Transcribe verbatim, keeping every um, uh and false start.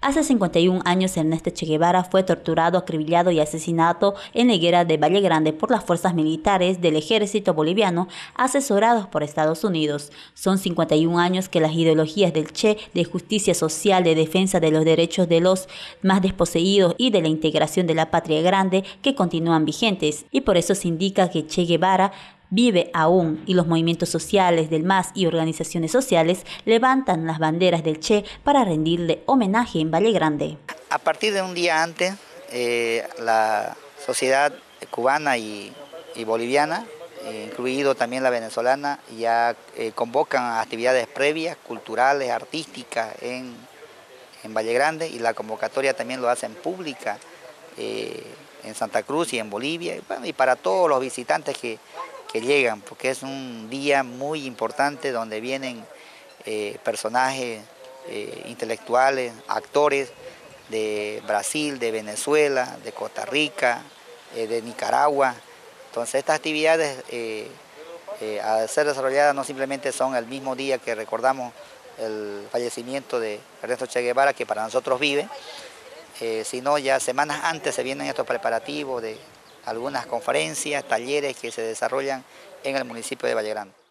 Hace cincuenta y un años Ernesto Che Guevara fue torturado, acribillado y asesinado en la higuera de Valle Grande por las fuerzas militares del ejército boliviano asesorados por Estados Unidos. Son cincuenta y un años que las ideologías del Che de justicia social, de defensa de los derechos de los más desposeídos y de la integración de la patria grande que continúan vigentes, y por eso se indica que Che Guevara vive aún, y los movimientos sociales del M A S y organizaciones sociales levantan las banderas del Che para rendirle homenaje en Valle Grande. A partir de un día antes, eh, la sociedad cubana y, y boliviana, eh, incluido también la venezolana, ya eh, convocan actividades previas, culturales, artísticas en, en Valle Grande, y la convocatoria también lo hacen pública eh, en Santa Cruz y en Bolivia, y, bueno, y para todos los visitantes que que llegan, porque es un día muy importante donde vienen eh, personajes eh, intelectuales, actores de Brasil, de Venezuela, de Costa Rica, eh, de Nicaragua. Entonces estas actividades eh, eh, al ser desarrolladas no simplemente son el mismo día que recordamos el fallecimiento de Ernesto Che Guevara, que para nosotros vive, eh, sino ya semanas antes se vienen estos preparativos de algunas conferencias, talleres que se desarrollan en el municipio de Valle Grande.